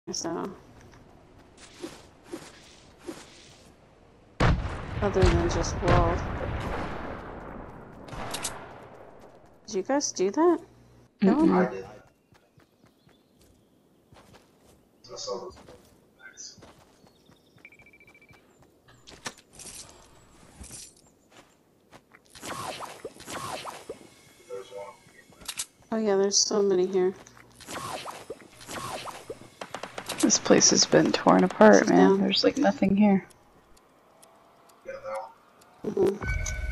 So, other than just wall. Did you guys do that? Mm-mm. I did. I saw those. There's one. Oh yeah, there's so many here. This place has been torn apart, man. Down. There's like nothing here. Yeah, that one. Mm-hmm.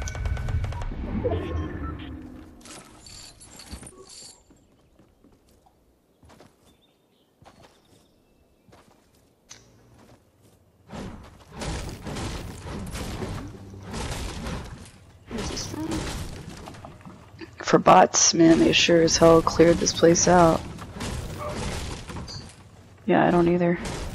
For bots, man, they sure as hell cleared this place out. Yeah, I don't either.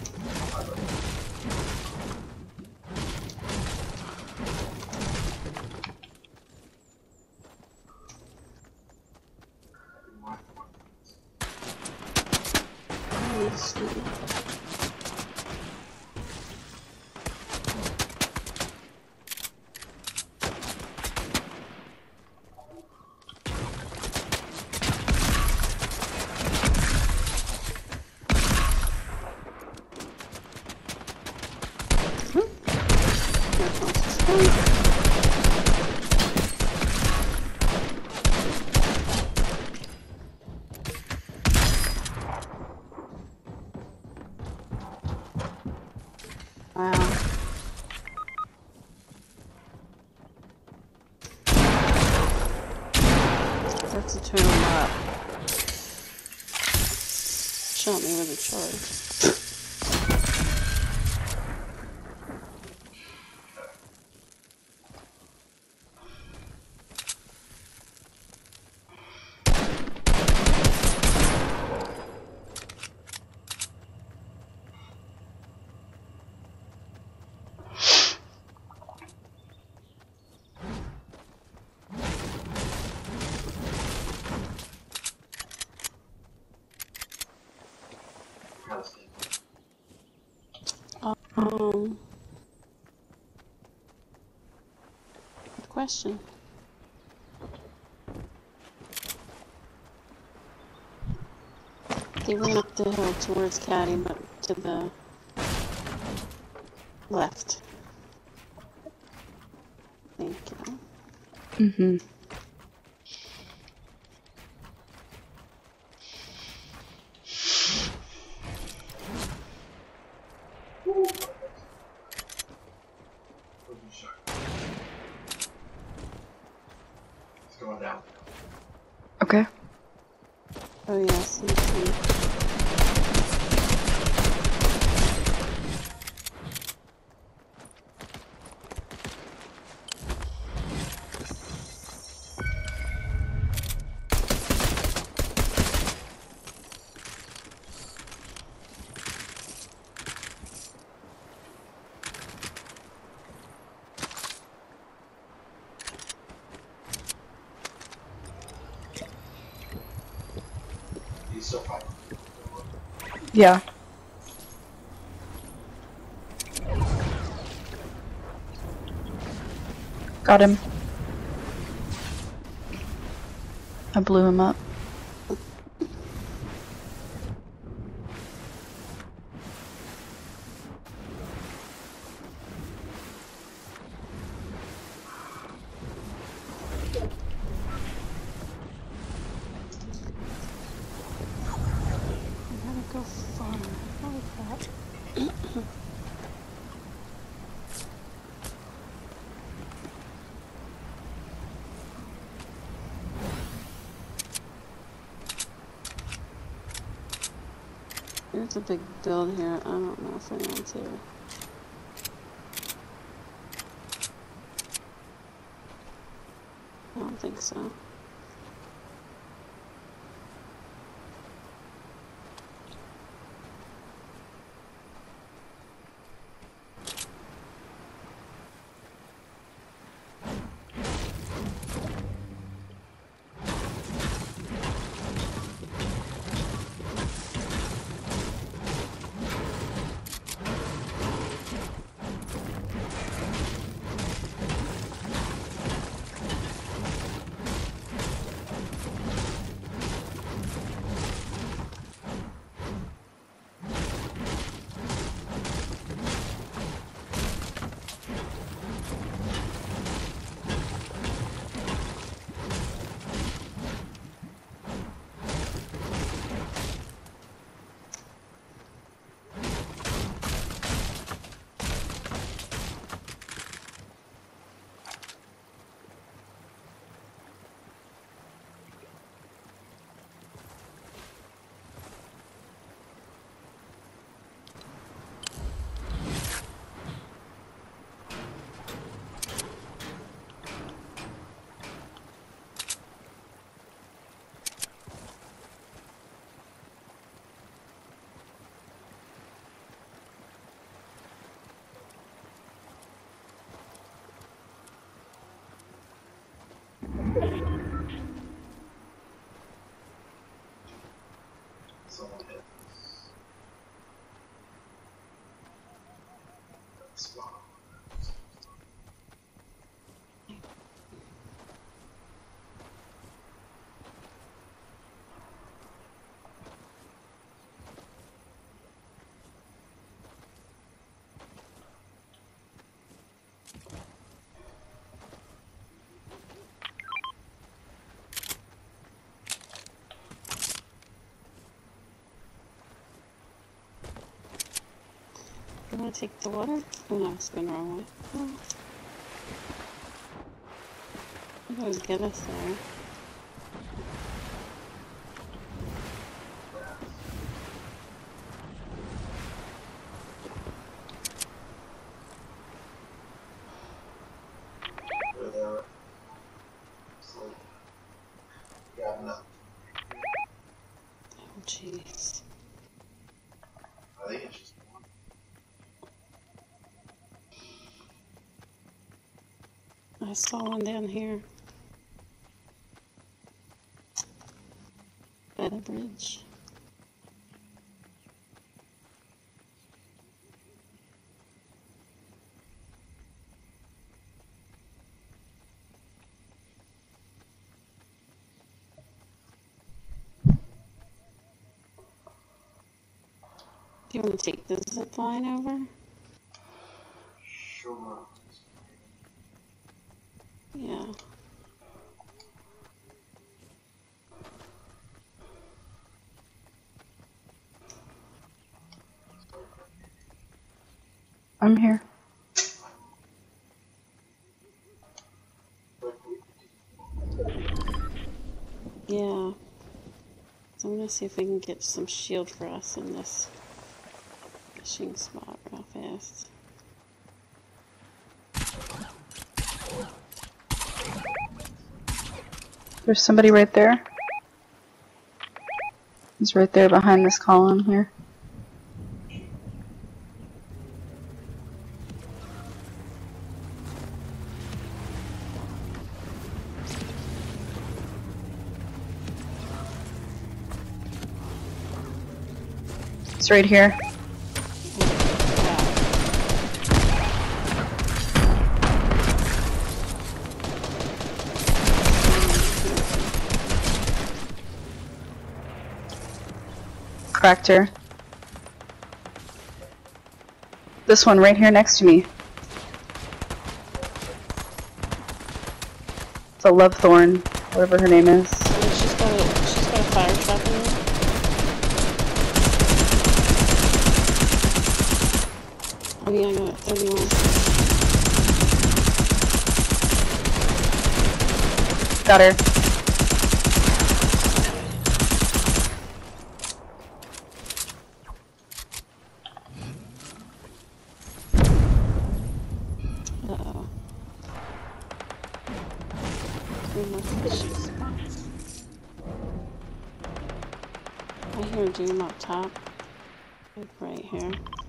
Wow. That's a total lot. Shot me with a charge. Good question. They went up the hill towards Caddy, but to the left. Thank you. Mm-hmm. It's going down. Okay. Oh yeah, see. He's still fighting. Yeah. Got him. I blew him up. Go far. Holy crap. There's a big build here. I don't know if I want to. I don't think so. You want to take the water? Oh no, it's going the wrong way. Oh. I'm going to get us there. They're there. So, yeah, nothing. Oh jeez. I think it's just one. I saw one down here. By the bridge. Do you want to take the zip line over? Sure. Yeah. I'm here. Yeah. So I'm gonna see if we can get some shield for us in this fishing spot real fast. There's somebody right there. He's right there behind this column here. It's right here. Cracked her. This one right here next to me. It's a Love Thorn, whatever her name is. She's got a fire trap in there. Oh yeah, I got it. 31. Got her. Uh-oh. Three more fishing spots. I hear Doom up top. Like right here.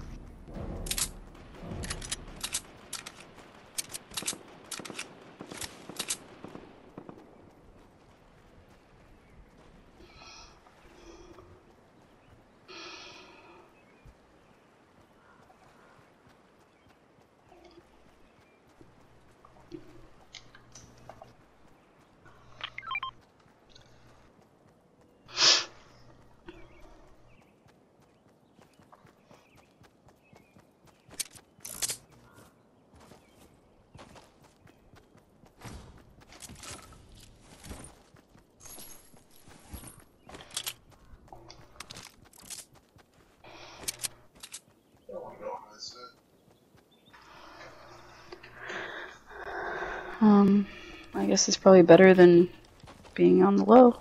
Don't want to go on this side. I guess it's probably better than being on the low.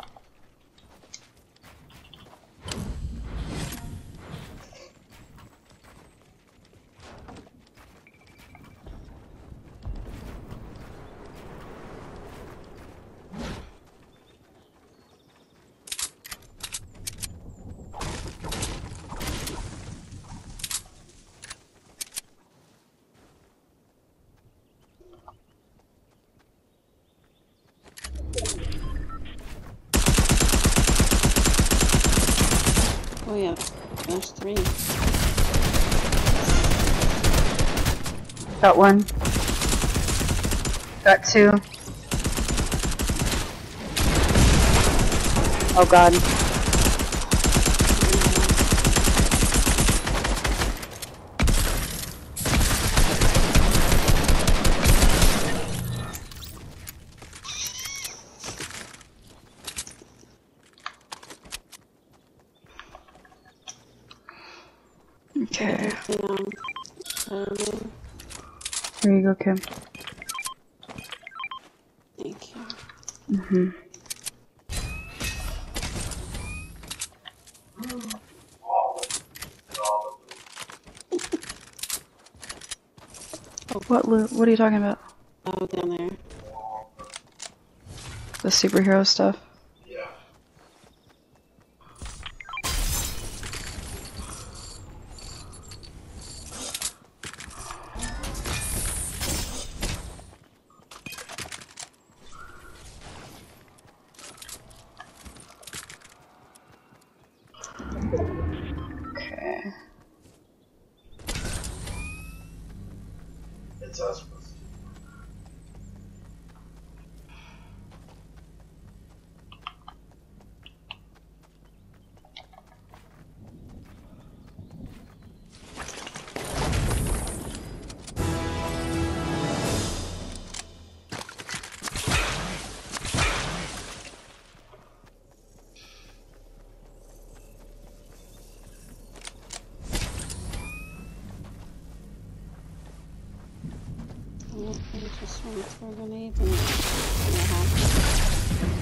Oh yeah, there's 3. Got 1. Got 2. Oh god. Okay. coming. Here you go, Kim. Thank you. Mm-hmm. What are you talking about? Oh, down there. The superhero stuff? Yeah. Okay. It's us. Oh, I just want to throw grenades and have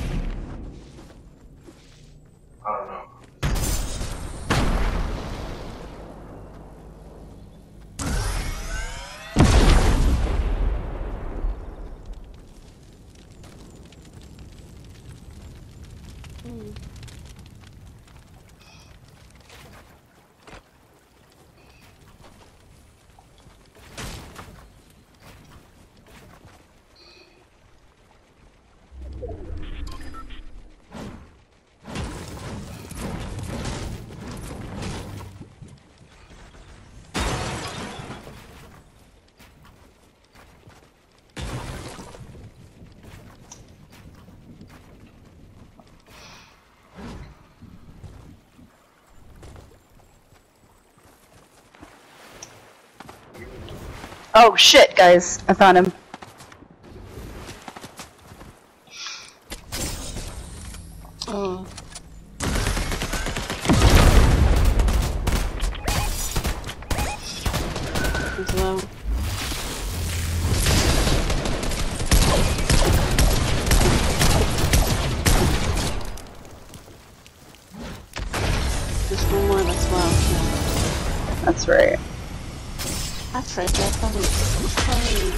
I don't know. Oh shit, guys! I found him. Oh. It's low. There's one more that's low. Yeah. That's right. That's right, that's probably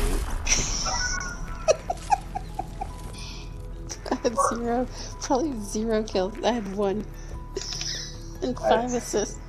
I had probably zero kills. I had one. And 5 assists.